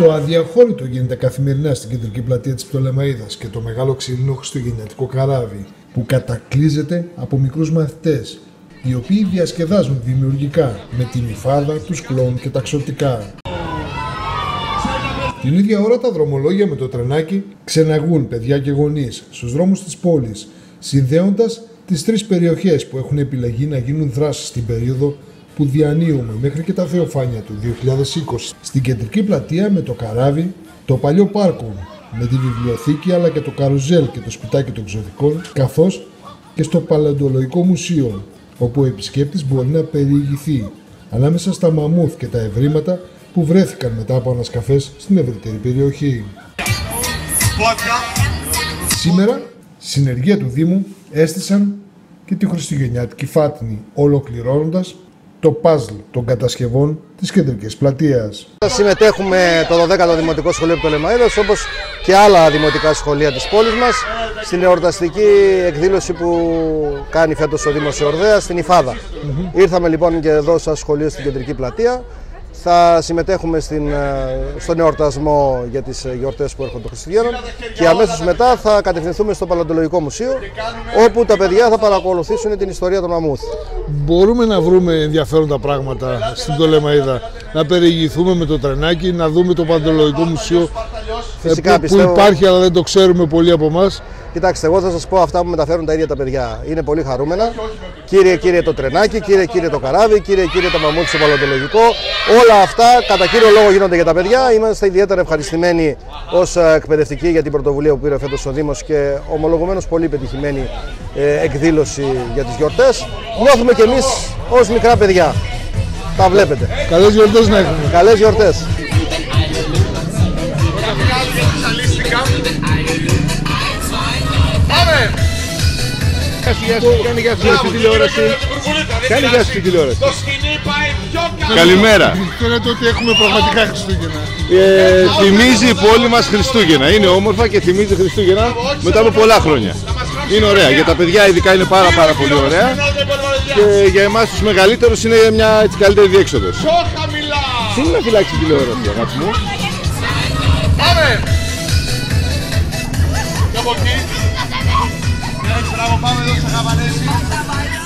Το αδιαχώρητο γίνεται καθημερινά στην κεντρική πλατεία της Πτολεμαΐδας και το μεγάλο ξύλινο χριστουγεννιάτικο καράβι που κατακλείζεται από μικρούς μαθητές, οι οποίοι διασκεδάζουν δημιουργικά με την υφάδα, τους κλόουν και τα ξωτικά. Την ίδια ώρα τα δρομολόγια με το τρενάκι ξεναγούν παιδιά και γονείς στους δρόμους της πόλης, συνδέοντας τις τρεις περιοχές που έχουν επιλεγεί να γίνουν δράσεις στην περίοδο που διανύουμε μέχρι και τα Θεοφάνεια του 2020. Στην κεντρική πλατεία με το καράβι, το παλιό πάρκο με τη βιβλιοθήκη αλλά και το καρουζέλ και το σπιτάκι των ξωτικών, καθώς και στο Παλαιοντολογικό Μουσείο, όπου ο επισκέπτης μπορεί να περιηγηθεί ανάμεσα στα μαμούθ και τα ευρήματα που βρέθηκαν μετά από ανασκαφές στην ευρύτερη περιοχή. Σήμερα, συνεργεία του Δήμου έστησαν και τη χριστουγεννιάτικη φάτνη, ολοκληρώνοντας το παζλ των κατασκευών της κεντρικής πλατείας. Συμμετέχουμε το 12ο Δημοτικό Σχολείο Πτολεμαΐδας, όπως και άλλα δημοτικά σχολεία της πόλης μας, στην εορταστική εκδήλωση που κάνει φέτος ο Δήμος Εορδαίας στην Υφάδα. Ήρθαμε λοιπόν και εδώ σαν σχολείο στην κεντρική πλατεία. Θα συμμετέχουμε στον εορτασμό για τις γιορτές που έρχονται των Χριστουγέννων και αμέσως μετά θα κατευθυνθούμε στο Παλαιοντολογικό Μουσείο, όπου τα παιδιά θα παρακολουθήσουν την ιστορία των μαμούθ. Μπορούμε να βρούμε ενδιαφέροντα πράγματα στην Πτολεμαΐδα, να περιηγηθούμε με το τρενάκι, να δούμε το Παλαιοντολογικό Μουσείο Φυσικά, που υπάρχει αλλά δεν το ξέρουμε πολλοί από εμάς. Κοιτάξτε, εγώ θα σας πω αυτά που μεταφέρουν τα ίδια τα παιδιά. Είναι πολύ χαρούμενα. Κύριε το τρενάκι, κύριε το καράβι, κύριε το μαμούθ στο Παλαιοντολογικό. Όλα αυτά κατά κύριο λόγο γίνονται για τα παιδιά. Είμαστε ιδιαίτερα ευχαριστημένοι ως εκπαιδευτικοί για την πρωτοβουλία που πήρε φέτος ο Δήμος και ομολογουμένως πολύ πετυχημένη εκδήλωση για τις γιορτές. Νιώθουμε κι εμείς ως μικρά παιδιά. Τα βλέπετε. Καλές γιορτές να έχουμε. Καλές γιορτές. Κάνει γεια σου στην τηλεόραση. Κάνει γεια σου στην τηλεόραση. Καλημέρα. Φαίνεται ότι έχουμε πραγματικά Χριστούγεννα. Θυμίζει η πόλη μας Χριστούγεννα. Είναι όμορφα και θυμίζει Χριστούγεννα μετά από πολλά χρόνια. Είναι ωραία. Για τα παιδιά ειδικά είναι πάρα πολύ ωραία. Και για εμάς τους μεγαλύτερους είναι μια έτσι καλύτερη διέξοδος. Τι να φυλάξει την τηλεόραση, αγάπη μου. Πάμε! Και από εκεί. Μπράβο, πάμε εδώ στα Χαβανέζη.